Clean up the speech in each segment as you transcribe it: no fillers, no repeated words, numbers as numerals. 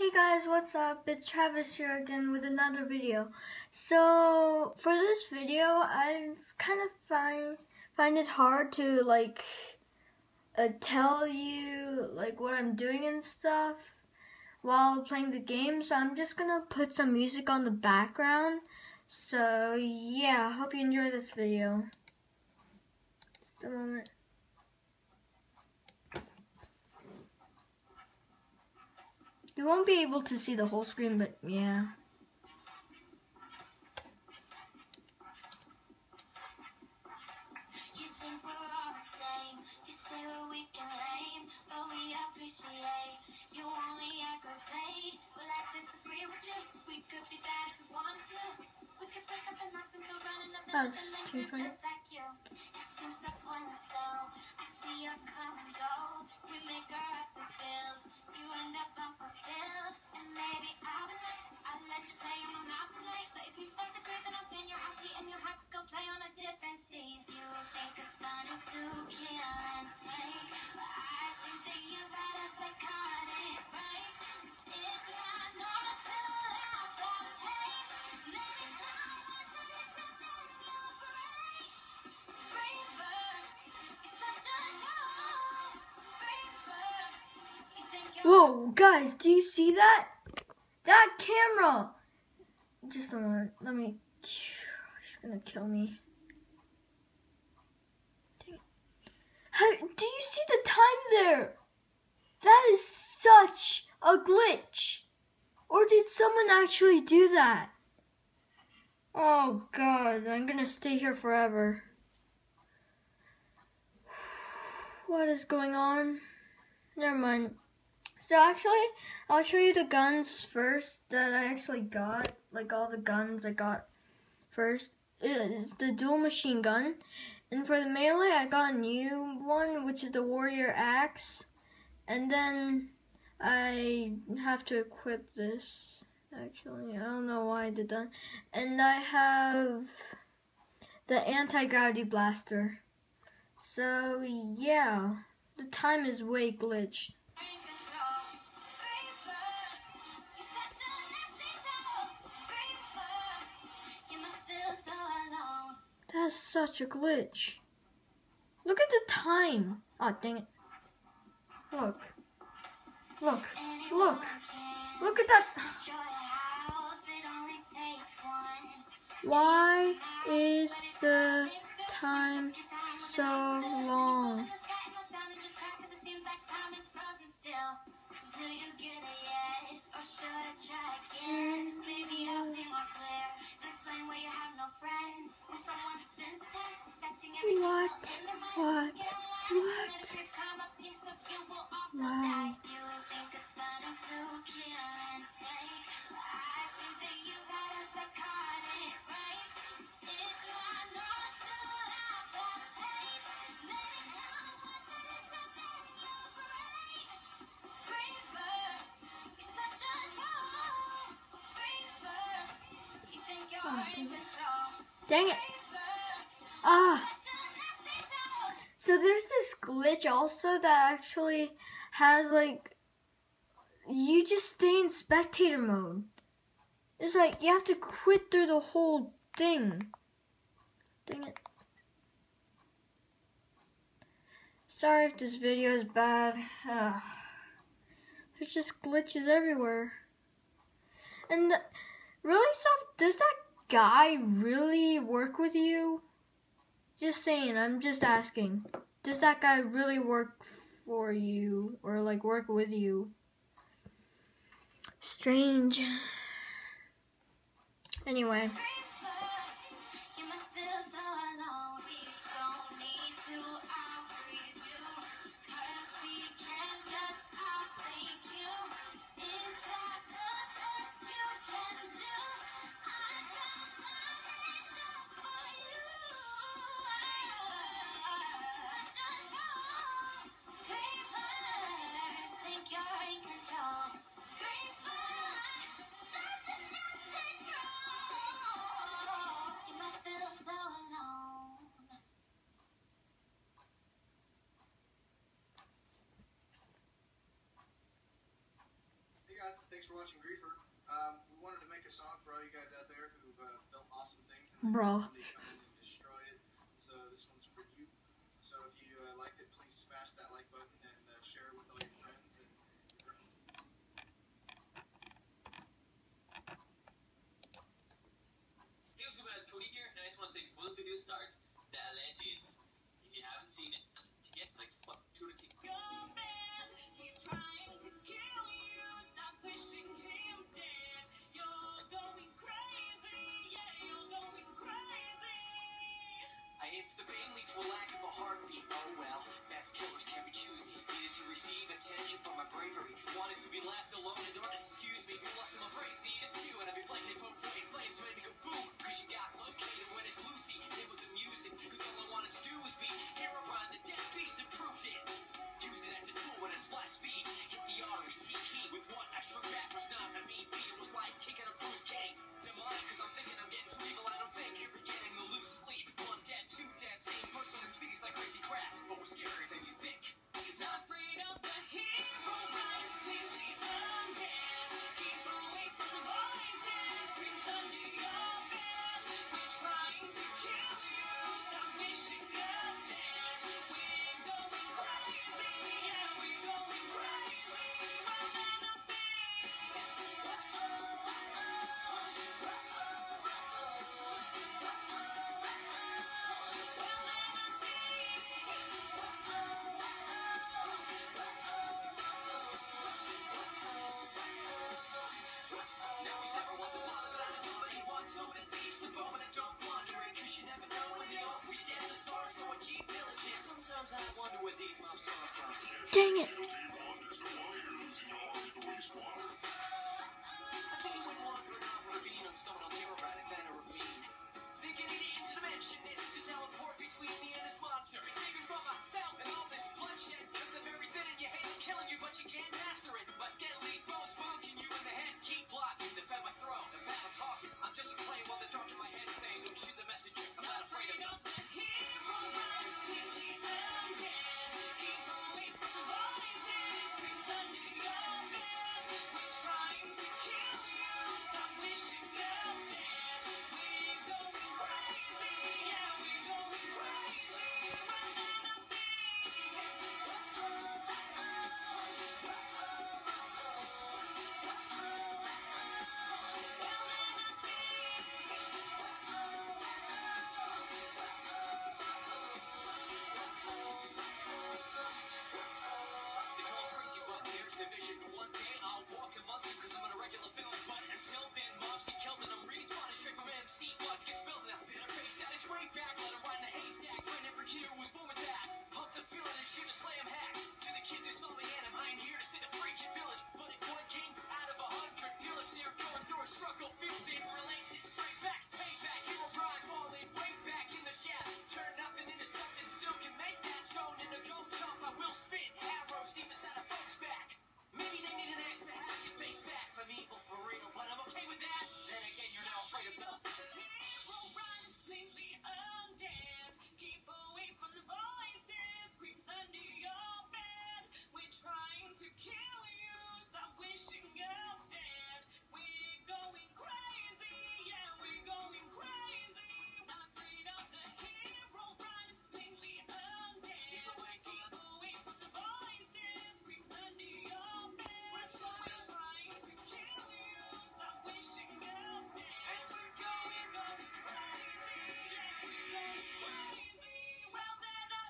Hey guys, what's up? It's Travis here again with another video. So for this video, I kind of find it hard to tell you what I'm doing and stuff while playing the game. So I'm just gonna put some music on the background. So yeah, hope you enjoy this video. Just a moment. You won't be able to see the whole screen, but yeah. That's too funny. Whoa, guys, do you see that? That camera! Just a moment, let me, he's gonna kill me. Do you see the time there? That is such a glitch. Or did someone actually do that? Oh God, I'm gonna stay here forever. What is going on? Never mind. So actually, I'll show you the guns first that I actually got. Like all the guns I got first. It's the dual machine gun. And for the melee, I got a new one, which is the warrior axe. And then I have to equip this. Actually, I don't know why I did that. And I have the anti-gravity blaster. So yeah, the time is way glitched. That's such a glitch. Look at the time. Oh, dang it. Look. Look. Look. Look at that. Why is the time so long? What? Wow. Oh, dang it. So there's this glitch also that actually has you just stay in spectator mode. It's like you have to quit through the whole thing. Dang it. Sorry if this video is bad. There's just glitches everywhere. And really, Soft, does that guy really work with you? Just saying, I'm just asking. Does that guy really work for you or work with you? Strange. Anyway. thanks for watching Griefer. We wanted to make a song for all you guys out there who've built awesome things and Bruh. somebody come in and destroy it. So this one's for you. So if you liked it, please smash that like button and share it with all your friends. And Hey, what's up guys, Cody here, and I just want to say before the video starts, the Atlanteans, if you haven't seen it, to get like fuck true to take Your man, he's trying to kill you. Stop wishing him dead. You're going crazy. Yeah, you're going crazy. I aim for the family to a lack of a heartbeat. Oh well, best killers can be choosy. Needed to receive attention from my bravery. Wanted to be left alone and don't excuse me. People lost in my brains, needed you, and I've been playing both ways. Slaves made me go boom, cause you got located when it blew. See, it was amusing, cause all I wanted to do was be Herobrine, the dead beast, and proved it. Use it as a tool when it's flash speed. Hit the arteries, he key with one extra back was not a mean beat. It was like kicking a bruised king. Demonic, cause I'm thinking I'm getting too evil. I don't think you're beginning to lose sleep. One dead, two dead, same person and speaks like crazy crap. But we're scarier than you think. Cause I'm afraid of the hero, right? Completely undead. Keep away from the voices. Screams under your bed. We're trying to kill you. Stop wishing us dead. We're going crazy. Yeah, we're going crazy. Well, then I'll be. Now we never want to bother, but I know somebody wants so to seize the bone and don't wonder it, cause you never know when they all pretend the source, so I keep pillaging. Sometimes I wonder where these mobs come from. Dang it. I'm thinking when wandering off a ravine on stone, I'll hear about it, then a ravine. Thinking any interdimension is to teleport between me and this monster. It's saving from myself and all this bloodshed. Cause I'm very thin and you hate it, killing you, but you can't master it. My scaly bones bunking you in the head. Keep blocking, defend my throne. And battle talking. I'm just replaying while the dark in my head saying, don't shoot the messenger. I'm not afraid of Of the hero, right? Completely undead. Keep away from the voices. Screams under your bed. We're trying to kill you. Stop wishing us dead. We're going crazy. Yeah, we're going crazy. Well, then I'll be. They call us crazy, but there's division. One day I'll walk amongst them, cause I'm in a regular villain. But until then, mobs get killed and I'm respawning straight from MC. Blood gets spilled and I'm bitter face that is right back. Let him ride in a haystack. Train every kid who was born with that. Pumped up feeling and shoot a slam hack. To the kids who saw me and I ain't here to sit a freaking village. But if one king out of 100 village, they're going through a struggle, feels it, relates it. Straight back, payback, hero pride, falling way back in the shaft. Turn nothing into something, still can make that stone into gold chop. I will spit arrows deep inside a folks back. Maybe they need an axe to have you face facts. I'm evil for real, but I'm okay with that. Then again, you're now afraid of the Hero runs completely undead. Keep away from the voices. Screams under your bed. We're trying to kill you. Stop wishing us dead. We're going crazy. Yeah, we're going crazy. Not afraid of the hero runs completely undead. Keep away from the voices. Screams under your bed. We're trying to kill you. Stop wishing us dead. We're going crazy. Yeah, we're going crazy. Well, then I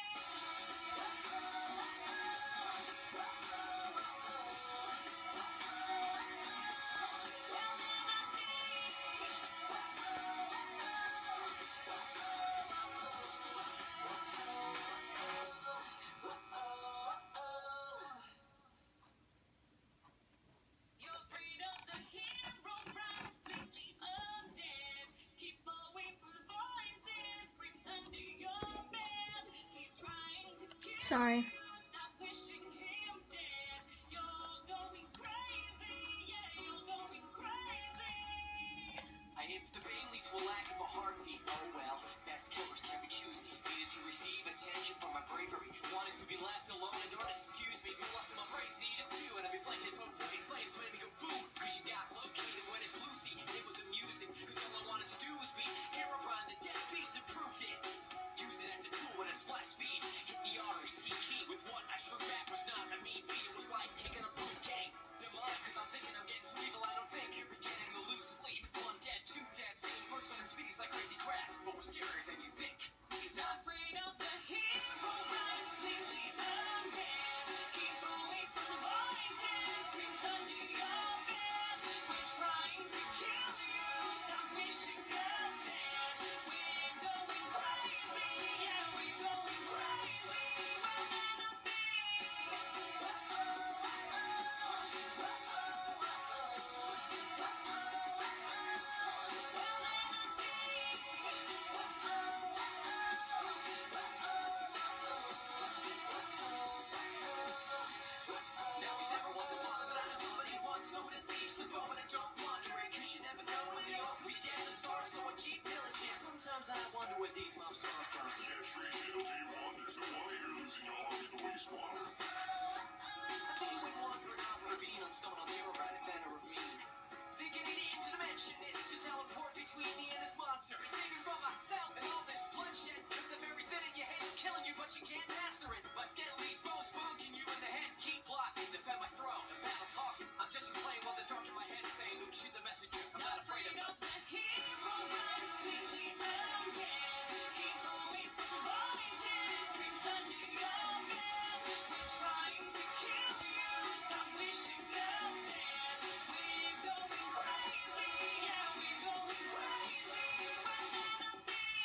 You're afraid of the hero, right? Completely undead. Keep away from the voices. Screams under your bed. He's trying to kill Sorry. you. Stop wishing him dead. You're going crazy. Yeah, you're going crazy. I aim for the family to a lack of a heartbeat. Oh well, best killers can be choosy. Needed to receive attention from my bravery. Wanted to be left alone and don't excuse me. People lost in my brains, needed you, and I've been playing both ways. Slaves made me go I wonder where these moms come from. Can't treat you till you wonder, so why you're losing your army the way you squander? I'm thinking when wandering off of a bean on stone, I'll never ride a banner of mean. Thinking an interdimension is to teleport between me and this monster. And saving from myself and all this bloodshed. Cause I'm everything in your head, killing you, but you can't master it. My skeletally bones bonking you in the head. Keep blocking, defend my throne, and battle talking. I'm just replaying while the dark in my head saying, don't shoot the messenger, I'm not afraid of them. the hero runs quickly undead. Keep away from the voices, screams under your bed. We're trying to kill you, stop wishing us dead. We're going crazy, yeah, we're going crazy. But then I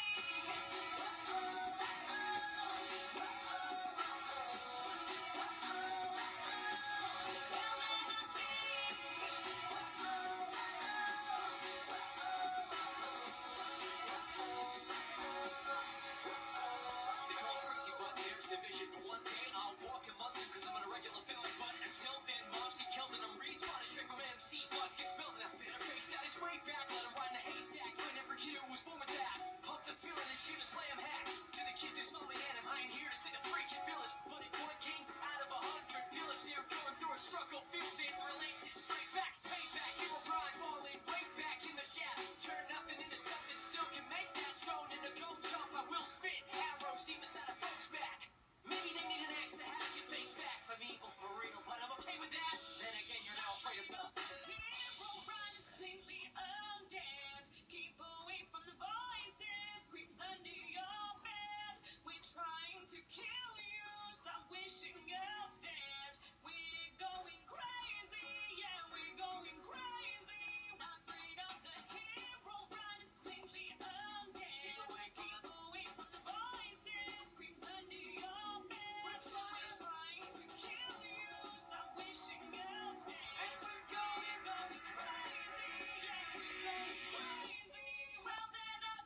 They call us crazy, but there's division. One day I'll walk amongst them, cause I'm an irregular villain. But until then, mobs get killed and I'm respawning straight from MC. Blood gets spilled and I bitter face at his way back. Let him ride in a haystack. Train every kid who was born with that. Pumped up feeling and shoot and slay him hack. To the kids who saw me at him, I ain't here to save the freaking village. But if one king out of 100 village, they're going through a struggle, feels it, relates it straight back. Payback, hero pride, falling way back in the shadow. Turn nothing into something, still can make that stone into gold jump. I will spit arrows deep inside a folks back. Maybe they need an axe to have you face facts. I'm evil for real, but I'm okay with that. Then again, you're now afraid of them. hero runs cleanly undead. Keep away from the voices, creeps under your bed. We're trying to kill you, stop wishing us dead. We're going crazy, yeah, we're going crazy. Not afraid of the hero runs cleanly undead. Keep away from the voices, creeps under your bed. We're trying to kill you, stop wishing us dead. We're going crazy, yeah, we're going crazy. Well, then I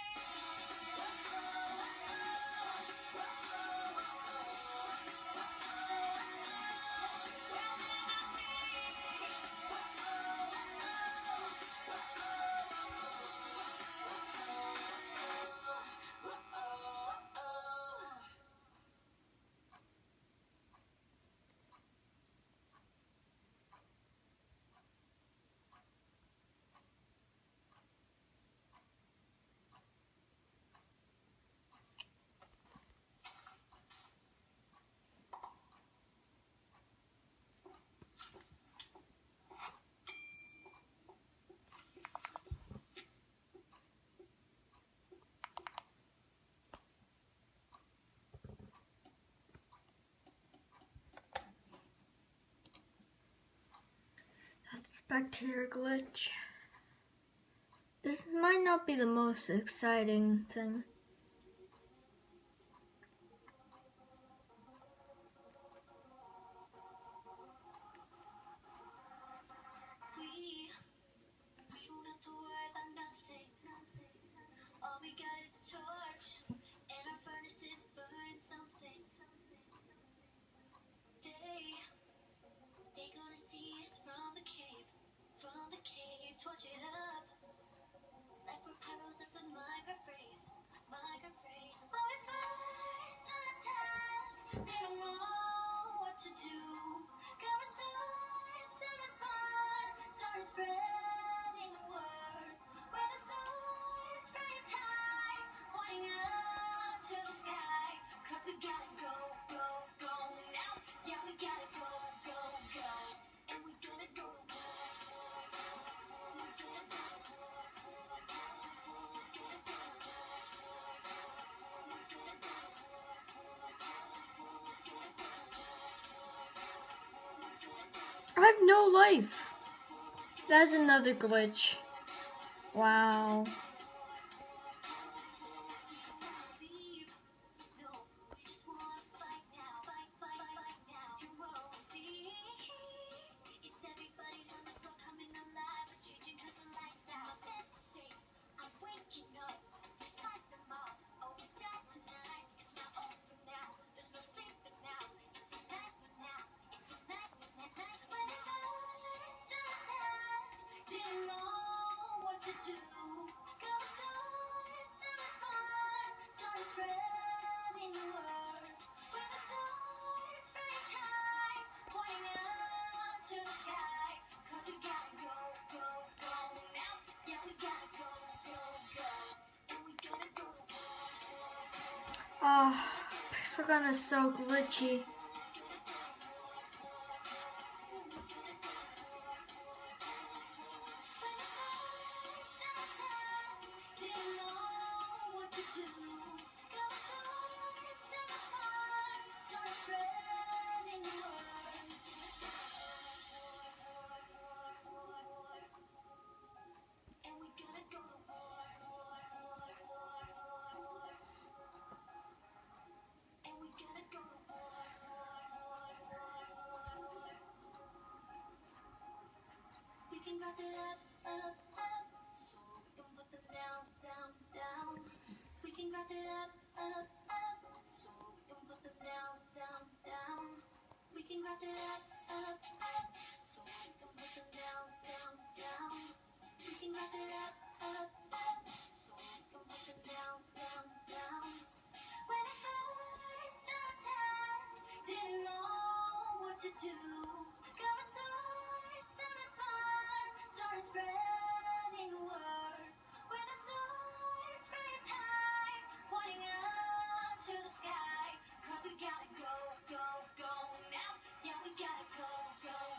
That's spectator glitch. This might not be the most exciting thing. We don't have to worry about nothing. All we got is a torch, and our furnace is burning something. They gonna see us from the cave, torch it up, like we're heroes of the migrant race. So if face to attack, they don't know what to do. Cover signs and respond, start spreading the word. Where the swords raise high, pointing up to the sky. 'Cause we gotta go, go, go now. Yeah, we gotta go, go, go. And we're gonna go to war. We're gonna go to war. We're gonna go to war. We're gonna go to war. We're gonna go to war. We're gonna go to war. I have no life. That's another glitch. Wow. Leave. No, we just wanna fight now. Fight, fight, fight now. You won't see. It's everybody's on the floor coming alive. We're changing 'cause the lights out. Let's say I'm waking up. Fight the mobs. Oh, we die tonight. It's not over now. There's no sleeping now. It's a nightmare now. It's a nightmare night. When it first to attack, didn't know what to do. Ah, Pixel Gun is so glitchy. Wrap it up, up, up, so we can put them down, down, down. We can wrap it up, up, up, so we can put them down, down, down. We can wrap it up, up, up, so we can put them down, down, down. We can wrap it up, up, up, so we can put them down, down, down. When I first started out, didn't know what to do. Got my sights and my spine, started spreading the word. When I saw his face high, pointing up to the sky. 'Cause we gotta go, go, go now. Yeah, we gotta go, go,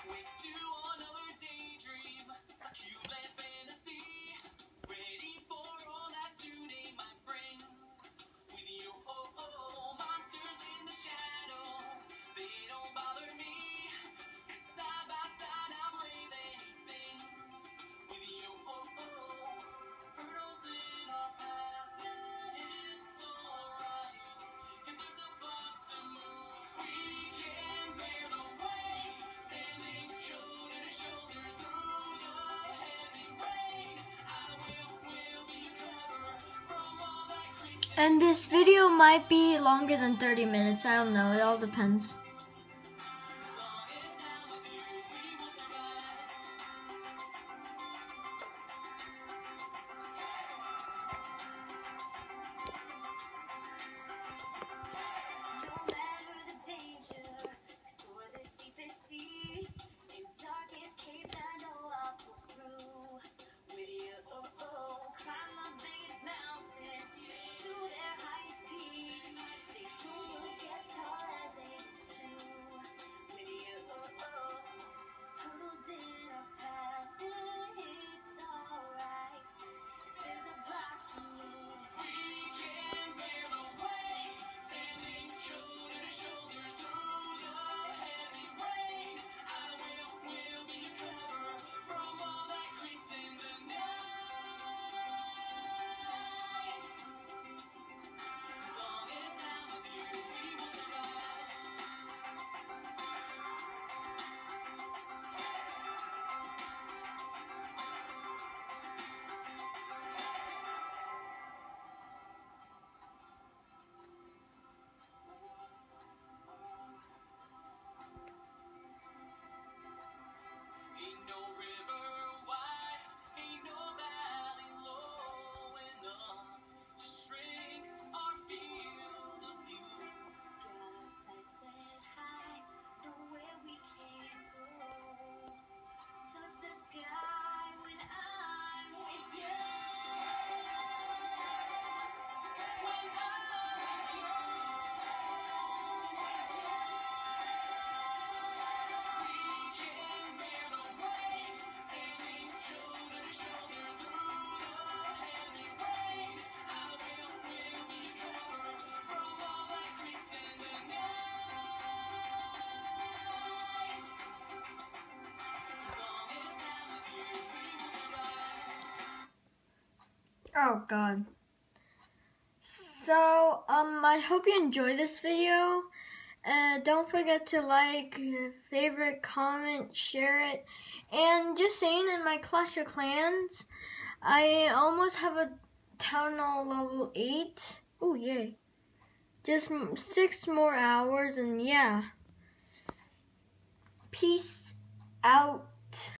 Wake to another daydream, a cute land fantasy. Ready for all that today might bring. With you, monsters in the shadows, they don't bother me. 'Cause side by side I'll brave anything. With you, hurdles in our path, and it's alright. If there's a buck to move, we can bear the weight. Standing shoulder to shoulder through the heavy rain. I will be your cover from all that creeps in. And this video might be longer than 30 minutes. I don't know. It all depends. As long as I'm with you, we will survive. No matter the danger, explore the deepest seas. In darkest caves, I know I'll pull through. With you, climb the biggest mountains to their highest peaks. They too will get tall as they pursue. With you, hurdles in our path, it's alright. There's a box to move. We can bear the weight, standing shoulder to shoulder through the heavy rain. I will be your cover from all that creeps in the night. As long as I'm with you, we will survive. Ain't no river wide, ain't no valley low enough to shrink our field of view. Got our sights set high, nowhere we can't go. Touch the sky when I'm with you. When I'm with you. We can bear the weight, standing shoulder to shoulder through the heavy rain. I will be your cover from all that creeps in the night. As long as I'm with you, we will survive. Oh God. So, I hope you enjoyed this video. Don't forget to like, favorite, comment, share it. And just saying, in my Clash of Clans, I almost have a Town Hall level 8. Oh, yay. Just 6 more hours, and yeah. Peace out.